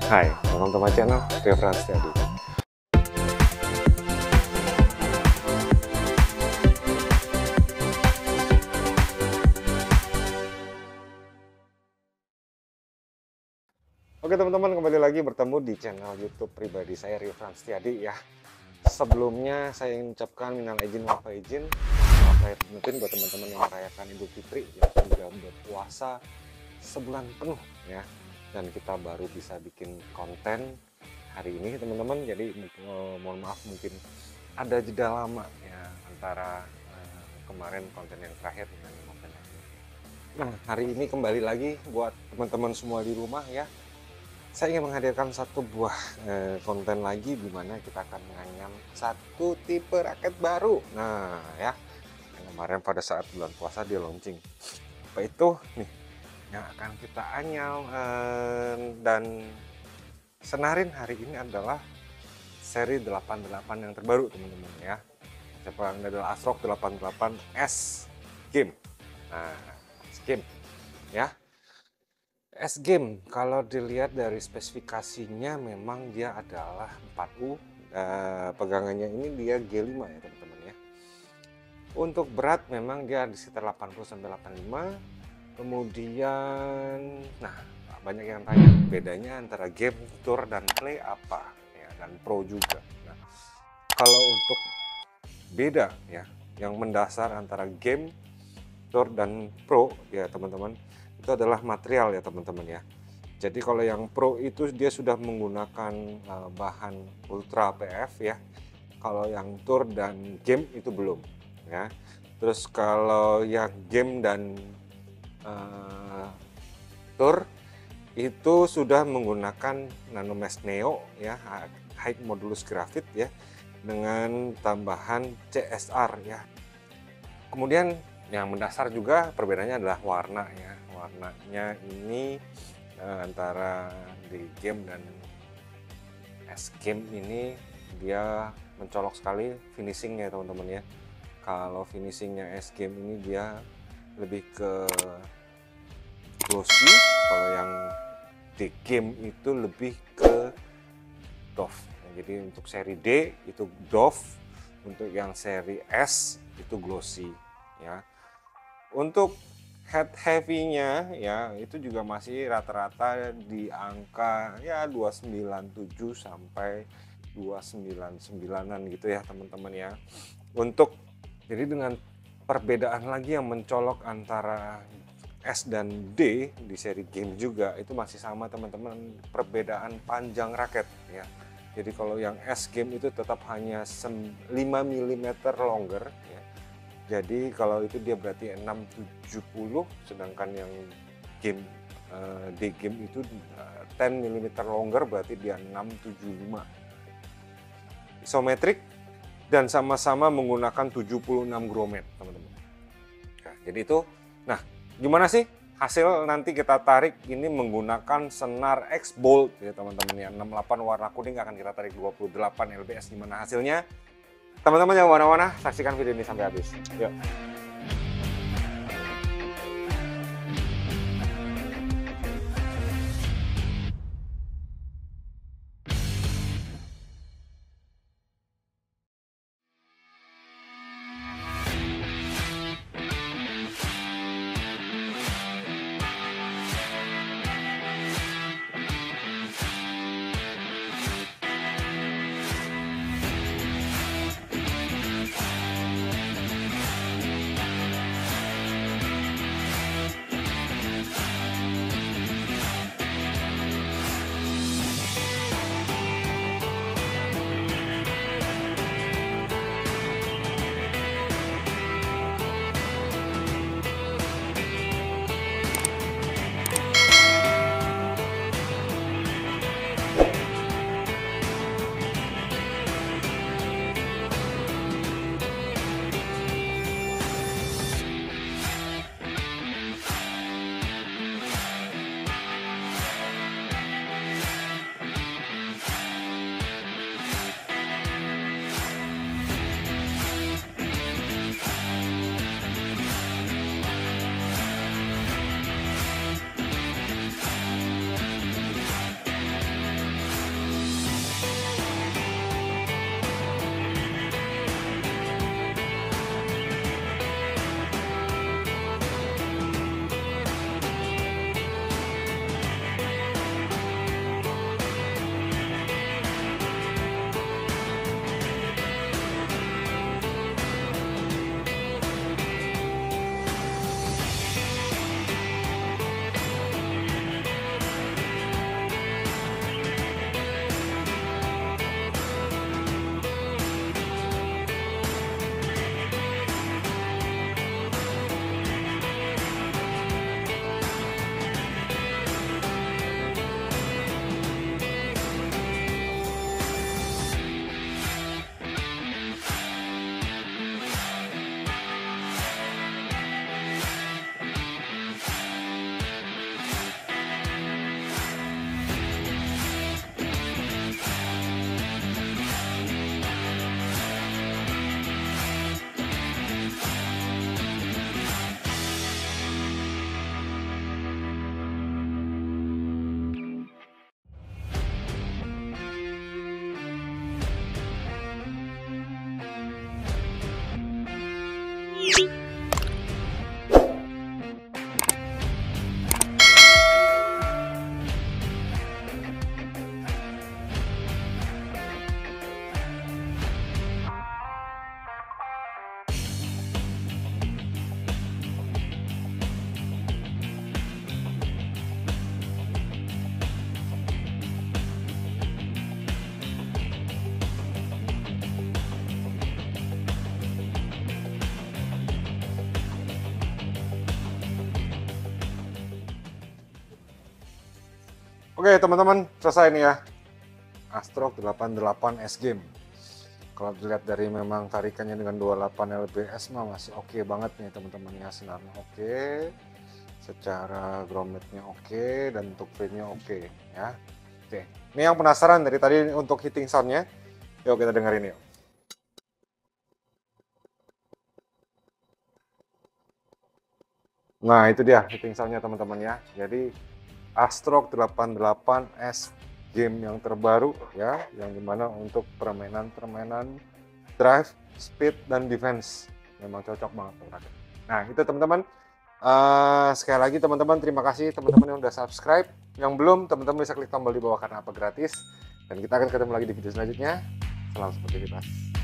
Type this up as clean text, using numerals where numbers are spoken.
Hai, welcome to my channel, Rio Franstiadi. Oke teman-teman, kembali lagi bertemu di channel YouTube pribadi saya, Rio Franstiadi ya. Sebelumnya saya ingin ucapkan minal izin wal faizin, maaf lahir batin buat teman-teman yang merayakan Idul Fitri yang sudah berpuasa sebulan penuh ya. Dan kita baru bisa bikin konten hari ini teman-teman, jadi mohon maaf mungkin ada jeda lama ya antara kemarin konten yang terakhir dengan konten ini. Nah, hari ini kembali lagi buat teman-teman semua di rumah ya. Saya ingin menghadirkan satu buah konten lagi di mana kita akan menganyam satu tipe raket baru. Nah ya, yang kemarin pada saat bulan puasa dia launching. Apa itu nih yang akan kita anyam dan senarin hari ini adalah seri 88 yang terbaru teman-teman ya. Siapa yang adalah ASRock 88S Game. Nah, game ya. S-Game kalau dilihat dari spesifikasinya memang dia adalah 4U. Pegangannya ini dia G5 ya teman-teman ya. Untuk berat memang dia di sekitar 80-85. Kemudian nah banyak yang tanya bedanya antara game, tour, dan play apa ya, dan pro juga. Nah, kalau untuk beda ya yang mendasar antara game, tour, dan pro ya teman-teman, itu adalah material ya teman-teman ya. Jadi kalau yang pro itu dia sudah menggunakan bahan ultra PF ya. Kalau yang tour dan game itu belum ya. Terus kalau yang game dan tour itu sudah menggunakan nanomesh neo ya, high modulus graphite ya, dengan tambahan CSR ya. Kemudian yang mendasar juga perbedaannya adalah warna ya. Warnanya ini antara di game dan S-Game ini dia mencolok sekali finishingnya teman-teman ya. Kalau finishingnya S-Game ini dia lebih ke glossy, kalau yang di game itu lebih ke doff. Nah, jadi untuk seri D itu doff, untuk yang seri S itu glossy ya. Untuk head heavy-nya ya itu juga masih rata-rata di angka ya 297 sampai 299-an gitu ya teman-teman ya. Untuk jadi dengan perbedaan lagi yang mencolok antara S dan D di seri game juga itu masih sama teman-teman, perbedaan panjang raket ya. Jadi kalau yang S game itu tetap hanya 5 mm longer ya. Jadi kalau itu dia berarti 670, sedangkan yang game D game itu 10 mm longer berarti dia 675. Isometrik dan sama-sama menggunakan 76 grommet teman-teman. Nah, jadi itu, nah gimana sih hasil nanti kita tarik ini menggunakan senar X Bolt ya teman-teman ya. 68 warna kuning akan kita tarik 28 lbs. Gimana hasilnya? Teman-teman jangan mana-mana, saksikan video ini sampai habis. Yuk. Oke teman-teman, selesai nih ya Astrok 88 S Game. Kalau dilihat dari memang tarikannya dengan 28 lbs mah masih oke banget nih teman-teman ya, senarnya oke, secara groundnya oke, dan untuk frame-nya oke ya. Oke, ini yang penasaran dari tadi untuk hitting sound-nya, yuk kita dengerin yuk. Nah itu dia hitting sound-nya teman-teman ya. Jadi Astrok 88 S Game yang terbaru ya, yang dimana untuk permainan drive, speed, dan defense memang cocok banget teman-teman. Nah itu teman-teman, sekali lagi teman-teman terima kasih teman-teman yang udah subscribe. Yang belum, teman-teman bisa klik tombol di bawah karena apa gratis. Dan kita akan ketemu lagi di video selanjutnya. Salam sportivitas.